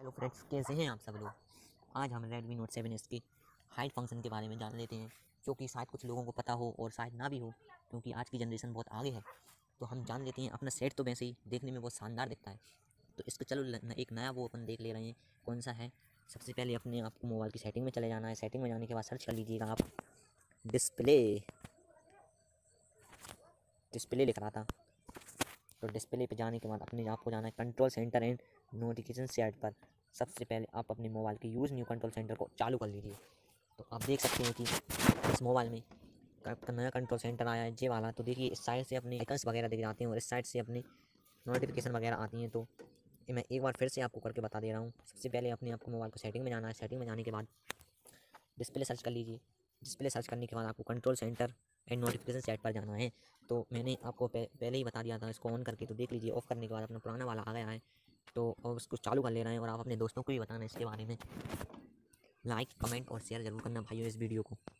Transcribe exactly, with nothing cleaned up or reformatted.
Hello friends, कैसे हैं आप सब लोग। आज हम Redmi Note सेवन एस की हाइड फंक्शन के बारे में जान लेते हैं, जो कि शायद कुछ लोगों को पता हो और शायद ना भी हो, क्योंकि आज की जनरेशन बहुत आगे है। तो हम जान लेते हैं। अपना सेट तो वैसे ही देखने में बहुत शानदार दिखता है, तो इसको चलो न- एक नया वो अपन देख ले रहे हैं। कौन सा है? सबसे पहले अपने आपको मोबाइल की सेटिंग में चले जाना है। सेटिंग में जाने के बाद सर्च कर लीजिएगा आप डिस्प्ले। डिस्प्ले लिख रहा था, तो डिस्प्ले पे जाने के बाद अपने आपको जाना है control centre and notification set पर। सबसे पहले आप अपने मोबाइल के यूज़ न्यू कंट्रोल सेंटर को चालू कर लीजिए। तो आप देख सकते हैं कि इस मोबाइल में का नया कंट्रोल सेंटर आया है, ये वाला। तो देखिए, इस साइड से अपने आइकन्स वगैरह दिख जाते हैं और इस साइड से अपनी नोटिफिकेशन वगैरह आती हैं। तो ये मैं एक बार फिर से आपको करके बता दे रहा हूँ। सबसे पहले अपने आपको मोबाइल को सेटिंग में जाना है। सेटिंग में जाने के बाद डिस्प्ले सर्च कर लीजिए। डिस्प्ले सर्च करने के बाद आपको control centre and notification set पर जाना है। तो मैंने आपको पहले ही बता दिया था इसको ऑन करके, तो देख लीजिए। ऑफ करने के बाद अपना पुराना वाला आ गया है, तो अब उसको चालू कर ले रहे हैं। और आप अपने दोस्तों को भी बताना इसके बारे में। लाइक, कमेंट और शेयर ज़रूर करना भाइयों इस वीडियो को।